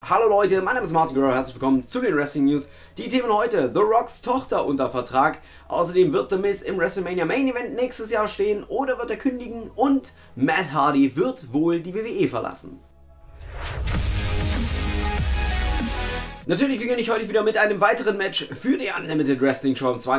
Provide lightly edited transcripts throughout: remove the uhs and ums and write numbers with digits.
Hallo Leute, mein Name ist Martin Guerrero, herzlich willkommen zu den Wrestling News. Die Themen heute: The Rocks Tochter unter Vertrag, außerdem wird The Miz im WrestleMania Main Event nächstes Jahr stehen oder wird er kündigen und Matt Hardy wird wohl die WWE verlassen. Natürlich beginne ich heute wieder mit einem weiteren Match für die Unlimited Wrestling Show am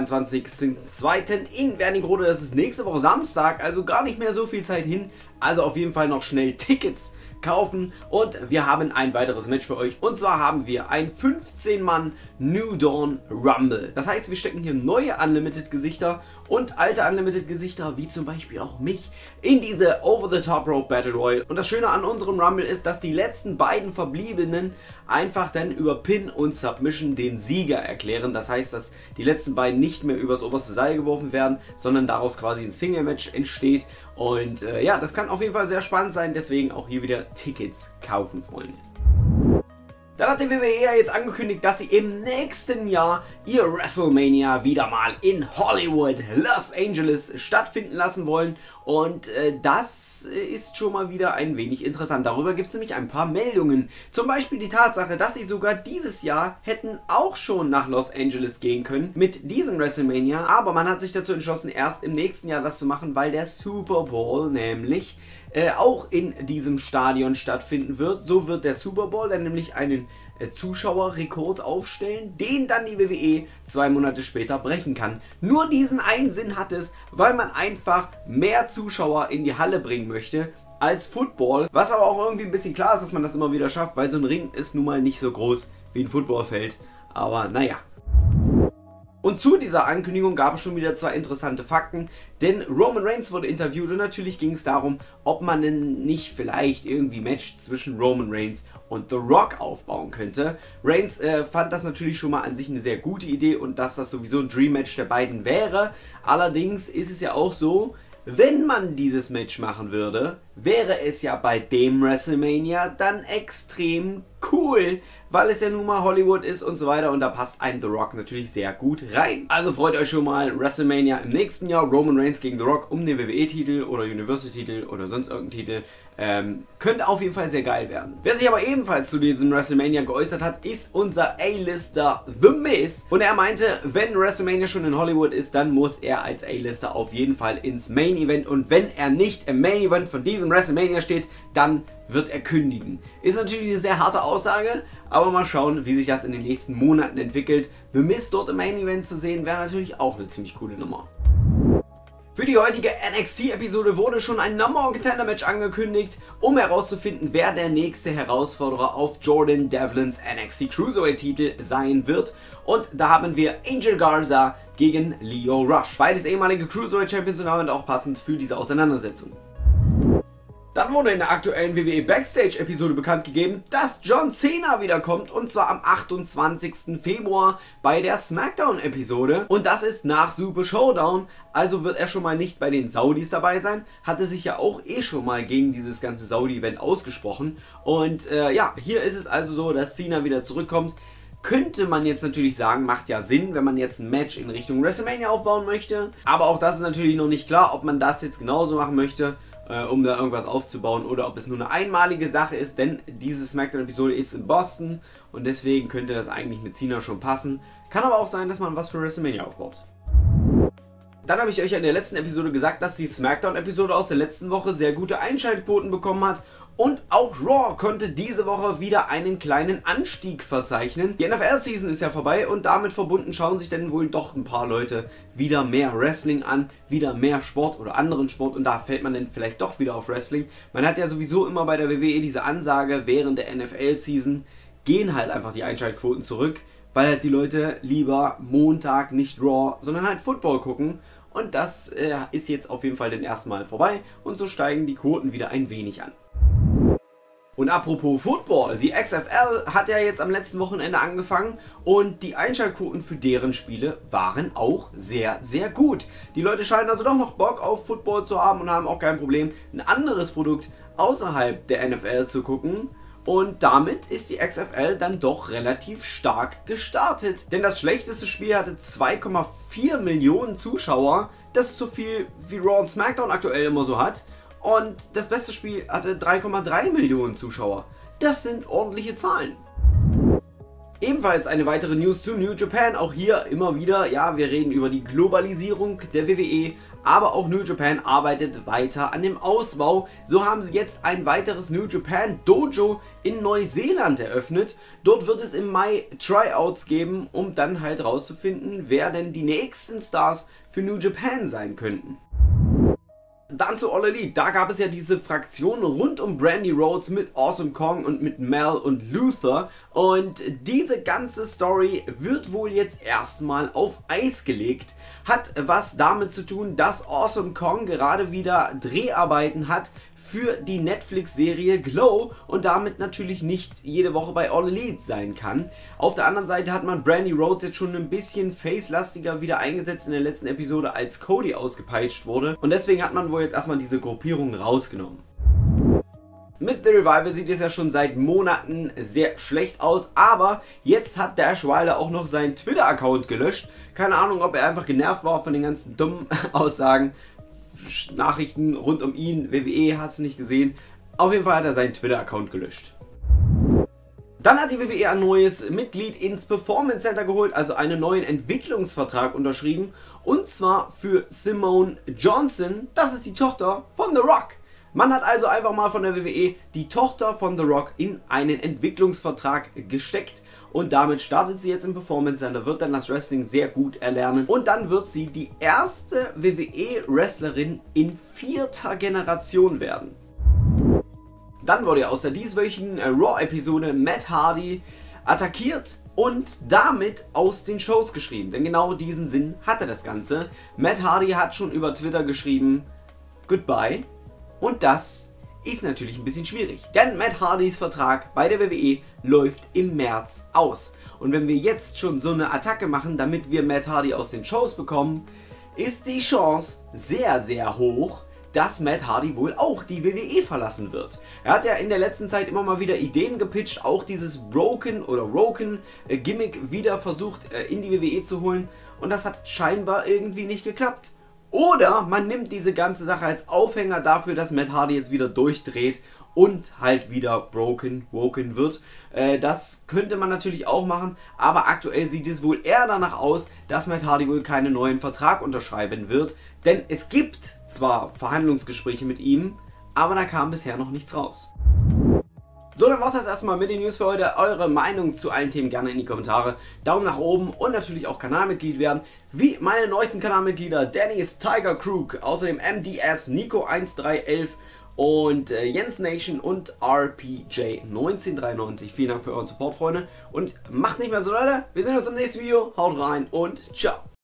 22.02. in Wernigerode. Das ist nächste Woche Samstag, also gar nicht mehr so viel Zeit hin. Also auf jeden Fall noch schnell Tickets kaufen und wir haben ein weiteres Match für euch, und zwar haben wir ein 15-Mann New Dawn Rumble. Das heißt, wir stecken hier neue Unlimited Gesichter und alte Unlimited Gesichter, wie zum Beispiel auch mich, in diese Over the Top Rope Battle Royale. Und das Schöne an unserem Rumble ist, dass die letzten beiden Verbliebenen einfach dann über Pin und Submission den Sieger erklären. Das heißt, dass die letzten beiden nicht mehr übers oberste Seil geworfen werden, sondern daraus quasi ein Single Match entsteht. Und ja, das kann auf jeden Fall sehr spannend sein, deswegen auch hier wieder Tickets kaufen, Freunde. Dann hat die WWE ja jetzt angekündigt, dass sie im nächsten Jahr ihr WrestleMania wieder mal in Hollywood, Los Angeles stattfinden lassen wollen. Und das ist schon mal wieder ein wenig interessant. Darüber gibt es nämlich ein paar Meldungen. Zum Beispiel die Tatsache, dass sie sogar dieses Jahr hätten auch schon nach Los Angeles gehen können mit diesem WrestleMania. Aber man hat sich dazu entschlossen, erst im nächsten Jahr das zu machen, weil der Super Bowl nämlich auch in diesem Stadion stattfinden wird. So wird der Super Bowl dann nämlich einen Zuschauerrekord aufstellen, den dann die WWE 2 Monate später brechen kann. Nur diesen einen Sinn hat es, weil man einfach mehr Zuschauer in die Halle bringen möchte als Football. Was aber auch irgendwie ein bisschen klar ist, dass man das immer wieder schafft, weil so ein Ring ist nun mal nicht so groß wie ein Footballfeld. Aber naja. Und zu dieser Ankündigung gab es schon wieder zwei interessante Fakten, denn Roman Reigns wurde interviewt und natürlich ging es darum, ob man denn nicht vielleicht irgendwie Match zwischen Roman Reigns und The Rock aufbauen könnte. Reigns fand das natürlich schon mal an sich eine sehr gute Idee und dass das sowieso ein Dream Match der beiden wäre. Allerdings ist es ja auch so, wenn man dieses Match machen würde, wäre es ja bei dem WrestleMania dann extrem cool, weil es ja nun mal Hollywood ist und so weiter und da passt ein The Rock natürlich sehr gut rein. Also freut euch schon mal, WrestleMania im nächsten Jahr, Roman Reigns gegen The Rock um den WWE-Titel oder Universal-Titel oder sonst irgendeinen Titel. Könnte auf jeden Fall sehr geil werden. Wer sich aber ebenfalls zu diesem WrestleMania geäußert hat, ist unser A-Lister The Miz. Und er meinte, wenn WrestleMania schon in Hollywood ist, dann muss er als A-Lister auf jeden Fall ins Main Event. Und wenn er nicht im Main Event von diesem WrestleMania steht, dann wird er kündigen. Ist natürlich eine sehr harte Aussage, aber mal schauen, wie sich das in den nächsten Monaten entwickelt. The Miz dort im Main Event zu sehen, wäre natürlich auch eine ziemlich coole Nummer. Für die heutige NXT-Episode wurde schon ein Number One Contender Match angekündigt, um herauszufinden, wer der nächste Herausforderer auf Jordan Devlins NXT Cruiserweight-Titel sein wird. Und da haben wir Angel Garza gegen Lio Rush. Beides ehemalige Cruiserweight-Champions und damit auch passend für diese Auseinandersetzung. Dann wurde in der aktuellen WWE Backstage-Episode bekannt gegeben, dass John Cena wiederkommt, und zwar am 28. Februar bei der SmackDown-Episode. Und das ist nach Super Showdown, also wird er schon mal nicht bei den Saudis dabei sein. Hatte sich ja auch schon mal gegen dieses ganze Saudi-Event ausgesprochen. Und ja, hier ist es also so, dass Cena wieder zurückkommt. Könnte man jetzt natürlich sagen, macht ja Sinn, wenn man jetzt ein Match in Richtung WrestleMania aufbauen möchte. Aber auch das ist natürlich noch nicht klar, ob man das jetzt genauso machen möchte, um da irgendwas aufzubauen, oder ob es nur eine einmalige Sache ist, denn diese SmackDown-Episode ist in Boston und deswegen könnte das eigentlich mit Cena schon passen. Kann aber auch sein, dass man was für WrestleMania aufbaut. Dann habe ich euch ja in der letzten Episode gesagt, dass die SmackDown-Episode aus der letzten Woche sehr gute Einschaltquoten bekommen hat. Und auch Raw konnte diese Woche wieder einen kleinen Anstieg verzeichnen. Die NFL-Season ist ja vorbei und damit verbunden schauen sich dann wohl doch ein paar Leute wieder mehr Wrestling an, wieder mehr Sport oder anderen Sport, und da fällt man dann vielleicht doch wieder auf Wrestling. Man hat ja sowieso immer bei der WWE diese Ansage, während der NFL-Season gehen halt einfach die Einschaltquoten zurück, weil halt die Leute lieber Montag nicht Raw, sondern halt Football gucken. Und das ist jetzt auf jeden Fall dann erstmal vorbei und so steigen die Quoten wieder ein wenig an. Und apropos Football, die XFL hat ja jetzt am letzten Wochenende angefangen und die Einschaltquoten für deren Spiele waren auch sehr, sehr gut. Die Leute scheinen also doch noch Bock auf Football zu haben und haben auch kein Problem, ein anderes Produkt außerhalb der NFL zu gucken. Und damit ist die XFL dann doch relativ stark gestartet. Denn das schlechteste Spiel hatte 2,4 Millionen Zuschauer. Das ist so viel wie Raw und SmackDown aktuell immer so hat. Und das beste Spiel hatte 3,3 Millionen Zuschauer. Das sind ordentliche Zahlen. Ebenfalls eine weitere News zu New Japan, auch hier immer wieder, ja, wir reden über die Globalisierung der WWE, aber auch New Japan arbeitet weiter an dem Ausbau. So haben sie jetzt ein weiteres New Japan Dojo in Neuseeland eröffnet. Dort wird es im Mai Tryouts geben, um dann halt rauszufinden, wer denn die nächsten Stars für New Japan sein könnten. Dann zu All Elite, da gab es ja diese Fraktion rund um Brandi Rhodes mit Awesome Kong und mit Mel und Luther, und diese ganze Story wird wohl jetzt erstmal auf Eis gelegt. Hat was damit zu tun, dass Awesome Kong gerade wieder Dreharbeiten hat für die Netflix-Serie Glow und damit natürlich nicht jede Woche bei All Elite sein kann. Auf der anderen Seite hat man Brandi Rhodes jetzt schon ein bisschen face-lastiger wieder eingesetzt in der letzten Episode, als Cody ausgepeitscht wurde, und deswegen hat man wohl jetzt erstmal diese Gruppierung rausgenommen. Mit The Revival sieht es ja schon seit Monaten sehr schlecht aus, aber jetzt hat Dash Wilder auch noch seinen Twitter-Account gelöscht. Keine Ahnung, ob er einfach genervt war von den ganzen dummen Aussagen, Nachrichten rund um ihn, WWE, hast du nicht gesehen. Auf jeden Fall hat er seinen Twitter-Account gelöscht. Dann hat die WWE ein neues Mitglied ins Performance Center geholt, also einen neuen Entwicklungsvertrag unterschrieben, und zwar für Simone Johnson. Das ist die Tochter von The Rock. Man hat also einfach mal von der WWE die Tochter von The Rock in einen Entwicklungsvertrag gesteckt. Und damit startet sie jetzt im Performance Center, wird dann das Wrestling sehr gut erlernen. Und dann wird sie die erste WWE-Wrestlerin in 4. Generation werden. Dann wurde aus der dieswöchigen Raw-Episode Matt Hardy attackiert und damit aus den Shows geschrieben. Denn genau diesen Sinn hatte das Ganze. Matt Hardy hat schon über Twitter geschrieben, Goodbye. Und das ist natürlich ein bisschen schwierig, denn Matt Hardys Vertrag bei der WWE läuft im März aus. Und wenn wir jetzt schon so eine Attacke machen, damit wir Matt Hardy aus den Shows bekommen, ist die Chance sehr, sehr hoch, dass Matt Hardy wohl auch die WWE verlassen wird. Er hat ja in der letzten Zeit immer mal wieder Ideen gepitcht, auch dieses Broken Gimmick wieder versucht in die WWE zu holen, und das hat scheinbar irgendwie nicht geklappt. Oder man nimmt diese ganze Sache als Aufhänger dafür, dass Matt Hardy jetzt wieder durchdreht und halt wieder broken wird. Das könnte man natürlich auch machen, aber aktuell sieht es wohl eher danach aus, dass Matt Hardy wohl keinen neuen Vertrag unterschreiben wird. Denn es gibt zwar Verhandlungsgespräche mit ihm, aber da kam bisher noch nichts raus. So, dann war's das erstmal mit den News für heute. Eure Meinung zu allen Themen gerne in die Kommentare. Daumen nach oben und natürlich auch Kanalmitglied werden. Wie meine neuesten Kanalmitglieder Dennis Tiger Crook, außerdem MDS, Nico 1311 und Jens Nation und RPJ 1993. Vielen Dank für euren Support, Freunde. Und macht nicht mehr so, Leute. Wir sehen uns im nächsten Video. Haut rein und ciao.